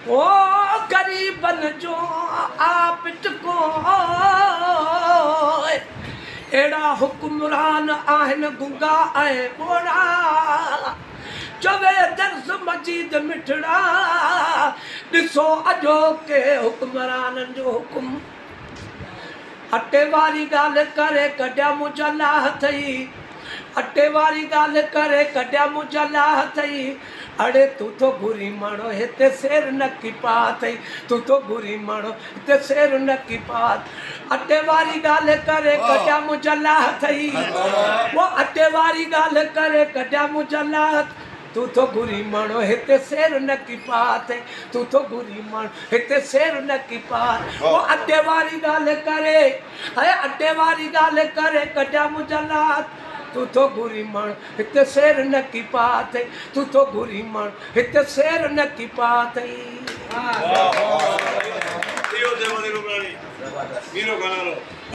ओ गरीबन जो आप को एड़ा हुक्मरान आहिन गुंगा ऐं बोड़ा चवे दर्स मजीद मिठड़ा दिसो अजो के हुक्मरान जो हुक्म अटे वाली गाल करे कड्या मुझला थई अटे वाली गाल करे कड्या मुझला थई अड़े तू तो बुरी मानो हिते शेर न की पात तू तो बुरी मानो हिते शेर न की पात अटे वाली गाल करे कड्या मुझला थई वो अटे वाली गाल करे कड्या मुझला तू तो बुरी मानो हिते शेर न की पात तू तो बुरी मानो हिते शेर न की पात वो अटे वाली गाल करे है अटे वाली गाल करे कड्या मुझला तू तो बुरी मानो हिते शेर न की पात तू तो बुरी मानो हिते शेर न की पात